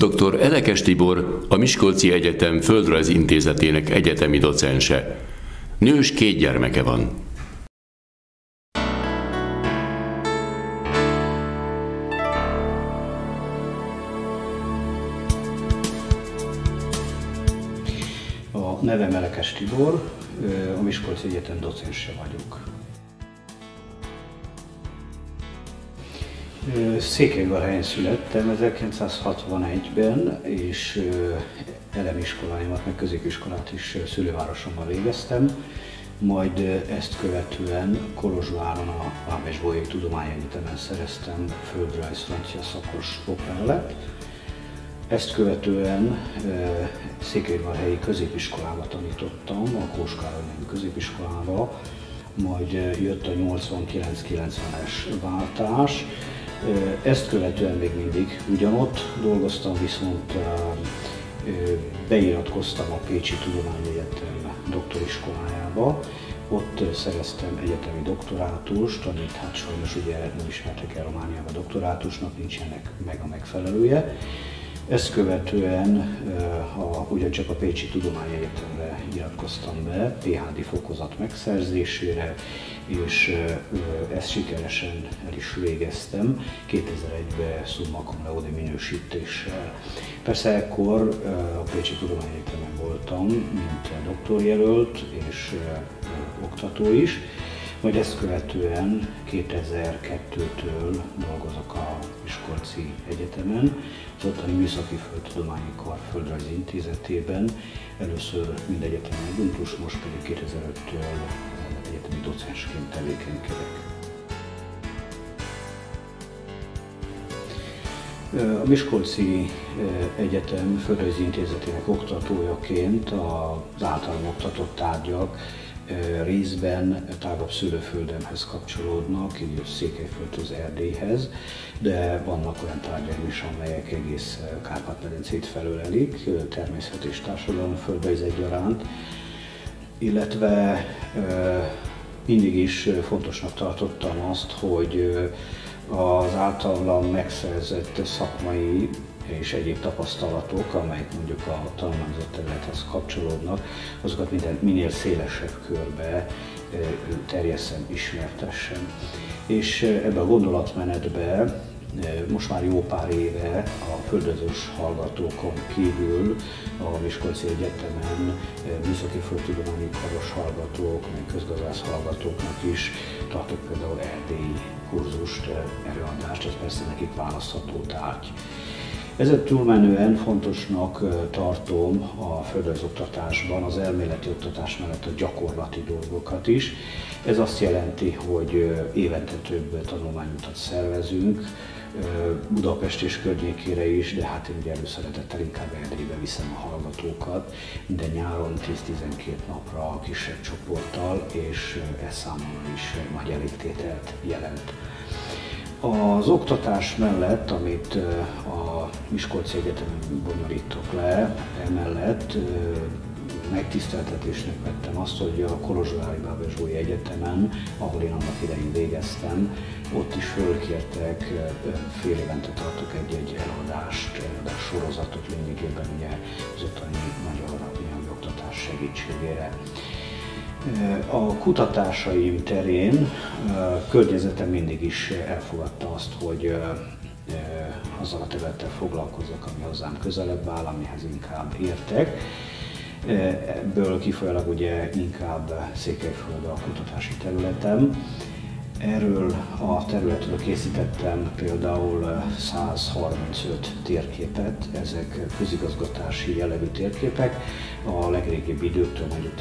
Dr. Elekes Tibor a Miskolci Egyetem Földrajz Intézetének egyetemi docense. Nős 2 gyermeke van. A nevem Elekes Tibor, a Miskolci Egyetem docense vagyok. Székelyvalhelyen születtem 1961-ben, és elemiskoláimat, meg középiskolát is szülővárosomban végeztem, majd ezt követően Kolozsváron a Bábes-Bolyai Tudományegyetemen szereztem földrajz francia szakos oklevelet. Ezt követően székelyvalhelyi középiskolába tanítottam, a Kós Károly nevű középiskolába, majd jött a 89-90-es váltás. Ezt követően még mindig ugyanott dolgoztam, viszont beiratkoztam a Pécsi Tudományegyetem doktoriskolájába. Ott szereztem egyetemi doktorátust, amit hát sajnos ugye nem ismertek el Romániában doktorátusnak, nincsenek meg a megfelelője. Ezt követően ugyancsak a Pécsi Tudományegyetemre iratkoztam be, PhD fokozat megszerzésére, és ezt sikeresen el is végeztem 2001-ben summa cum laude minősítéssel. Persze ekkor a Pécsi Tudományegyetemen voltam, mint doktorjelölt és oktató is, majd ezt követően 2002-től dolgozok a Miskolci Egyetemen, az ottani Műszaki Földtudományi Kar Földrajzi Intézetében, először mind egyetemi adjunktus, most pedig 2005-től egyetemi docensként tevékenykedek. A Miskolci Egyetem Földrajzi Intézetének oktatójaként az általam oktatott tárgyak részben tágabb szülőföldemhez kapcsolódnak, így Székelyföldhöz, Erdélyhez, de vannak olyan tárgyaim is, amelyek egész Kárpát-medencét felölelik, természet és társadalomföldrajz egyaránt, illetve mindig is fontosnak tartottam azt, hogy az általam megszerzett szakmai és egyéb tapasztalatok, amelyek mondjuk a tanulmányozott területhez kapcsolódnak, azokat minél szélesebb körbe terjesszem, ismertessem. És ebbe a gondolatmenetbe most már jó pár éve a földrajzos hallgatókon kívül a Miskolci Egyetemen műszaki földtudományi karos hallgatók, meg közgazdász hallgatóknak is tartok például erdélyi kurzust, előadást, ez persze nekik választható tárgy. Ezen túlmenően fontosnak tartom a földrajzoktatásban az elméleti oktatás mellett a gyakorlati dolgokat is. Ez azt jelenti, hogy évente több tanulmányutat szervezünk, Budapest és környékére is, de hát én ugye előszeretettel inkább Erdélybe viszem a hallgatókat, minden nyáron 10-12 napra kisebb csoporttal, és ez számomra is nagy elégtételt jelent. Az oktatás mellett, amit a Miskolci Egyetemen bonyolítok le, emellett megtiszteltetésnek vettem azt, hogy a Kolozsvári Bábes-Bolyai Egyetemen, ahol én annak idején végeztem, ott is fölkértek, fél évente tartok egy előadás sorozatot lényegében ugye az ottani magyar nyelvoktatás segítségére. A kutatásaim terén környezetem mindig is elfogadta azt, hogy azzal a területtel foglalkozok, ami hozzám közelebb áll, amihez inkább értek. Ebből kifolyólag ugye inkább Székelyföld a kutatási területem. Erről a területről készítettem például 135 térképet, ezek közigazgatási jellegű térképek, a legrégebbi időktől, mondjuk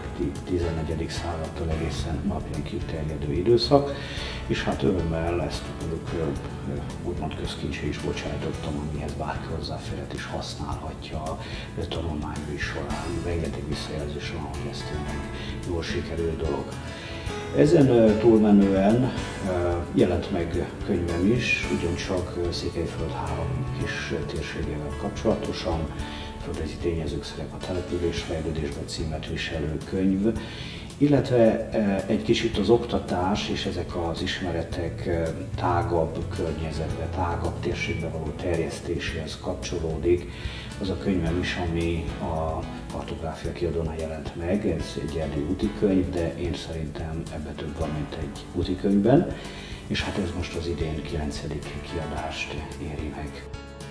14. századtól egészen napjainkig terjedő időszak, és hát örömmel ezt úgymond közkincsre is bocsájtottam, amihez bárki hozzáférhet és használhatja tanulmányai során. Rengeteg visszajelzés van, hogy ez tényleg jól sikerült dolog. Ezen túlmenően jelent meg könyvem is, ugyancsak Székelyföld 3 kis térségével kapcsolatosan, Földrajzi tényezők szerep a településfejlődésben címet viselő könyv, illetve egy kicsit az oktatás és ezek az ismeretek tágabb környezetbe, tágabb térségbe való terjesztéséhez kapcsolódik az a könyvem is, ami a Kartográfia kiadónál jelent meg. Ez egy erdélyi útikönyv, de én szerintem ebben több van, mint egy útikönyvben, és hát ez most az idén 9. kiadást éri meg.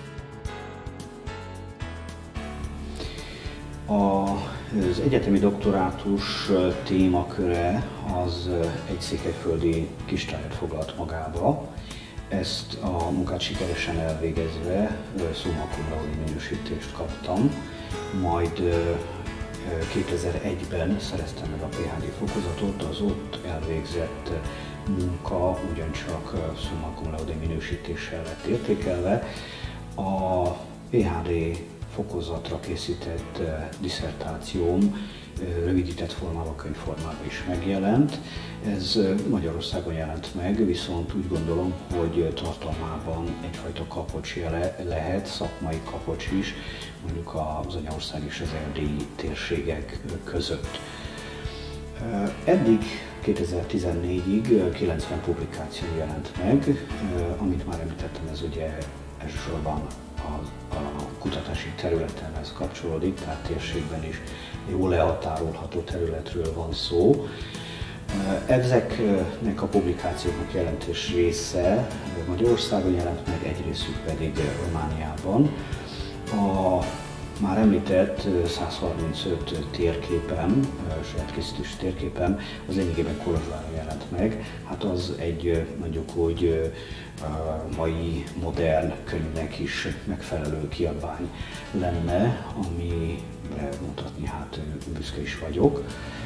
Az egyetemi doktorátus témaköre az egy székelyföldi kistájat foglalt magába. Ezt a munkát sikeresen elvégezve summa cum laude minősítést kaptam, majd 2001-ben szereztem meg a PhD fokozatot, az ott elvégzett munka ugyancsak summa cum laude minősítéssel lett értékelve. A PhD fokozatra készített disszertációm rövidített formában, könyvformában is megjelent. Ez Magyarországon jelent meg, viszont úgy gondolom, hogy tartalmában egyfajta kapocs lehet, szakmai kapocs is, mondjuk az anyaország és az erdélyi térségek között. Eddig 2014-ig 90 publikáció jelent meg, amit már említettem, ez ugye elsősorban a kutatási területemhez kapcsolódik, tehát térségben is jól lehatárolható területről van szó. Ezeknek a publikációknak jelentős része Magyarországon jelent meg, egy részük pedig Romániában. A már említett 135 térképem, saját készítésű térképem az lényegében Kolozsváron jelent meg. Hát az egy mondjuk úgy mai modern könyvnek is megfelelő kiadvány lenne, amire mutatni hát büszke is vagyok.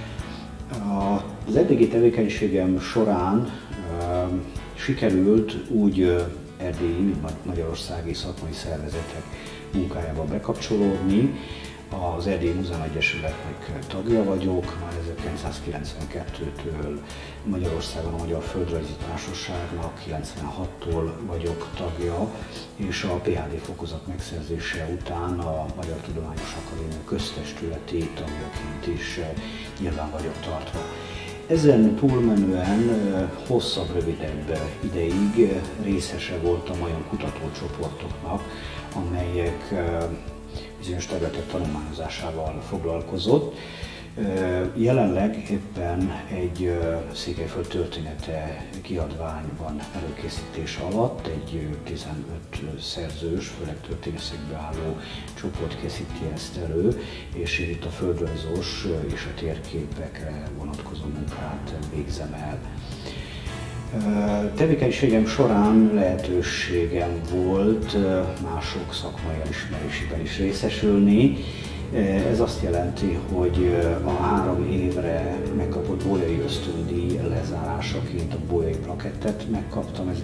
Az eddigi tevékenységem során sikerült úgy erdélyi, mint magyarországi szakmai szervezetek munkájába bekapcsolódni. Az Erdélyi Múzeum Egyesületnek tagja vagyok, már 1992-től Magyarországon a Magyar Földrajzi Társaságnak 96-tól vagyok tagja, és a PhD fokozat megszerzése után a Magyar Tudományos Akadémia köztestületi tagjaként is nyilván vagyok tartva. Ezen túlmenően hosszabb, rövidebb ideig részese voltam olyan kutatócsoportoknak, amelyek bizonyos területek tanulmányozásával foglalkozott. Jelenleg éppen egy Székelyföld története kiadvány van előkészítés alatt, egy 15 szerzős, főleg történészekből álló csoport készíti ezt elő, és én itt a földrajzos és a térképekre vonatkozó munkát végzem el. Tevékenységem során lehetőségem volt mások szakmai elismerésében is részesülni. Ez azt jelenti, hogy a 3 évre megkapott bolyai ösztöndíj lezárásaként a bolyai plakettet megkaptam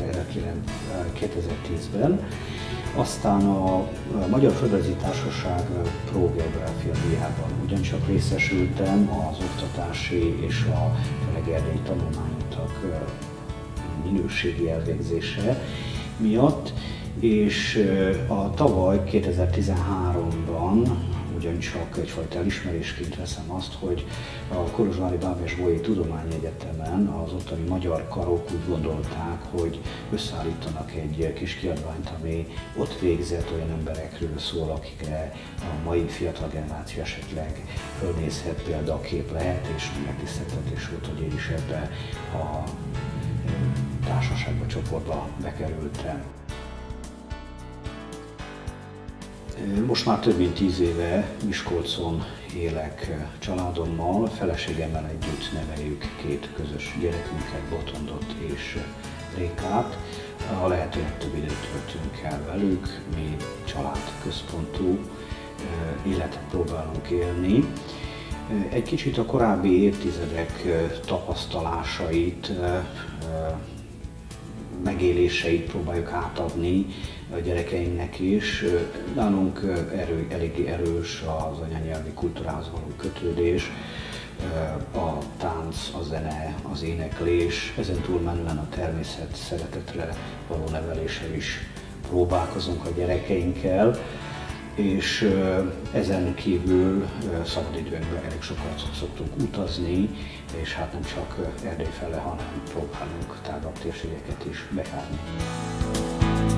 2010-ben. Aztán a Magyar Földrajzi Társaság Pro-geográfia díjában ugyancsak részesültem az oktatási és a főleg erdélyi tanulmányoknak minőségi elvégzése miatt, és a tavaly 2013-ban ugyancsak egyfajta elismerésként veszem azt, hogy a Kolozsvári Bábes-Bolyai Tudományegyetemen az ottani magyar karok úgy gondolták, hogy összeállítanak egy kis kiadványt, ami ott végzett olyan emberekről szól, akikre a mai fiatal generáció esetleg fölnézhet, példakép lehet, és megtiszteltetés volt, hogy én is ebbe a társaságba, csoportba bekerültem. Most már több mint 10 éve Miskolcon élek családommal, feleségemmel együtt neveljük 2 közös gyerekünket, Botondot és Rékát. A lehető legtöbb időt töltünk el velük, mi családközpontú életet próbálunk élni. Egy kicsit a korábbi évtizedek tapasztalásait, megéléseit próbáljuk átadni a gyerekeinknek is. Nálunk eléggé erős az anyanyelvi kultúrához való kötődés, a tánc, a zene, az éneklés, ezen túlmenően a természet szeretetre való neveléssel is próbálkozunk a gyerekeinkkel, és ezen kívül szabadidőnkben elég sokat szoktunk utazni, és hát nem csak Erdély fele, hanem próbálunk tágabb térségeket is bejárni.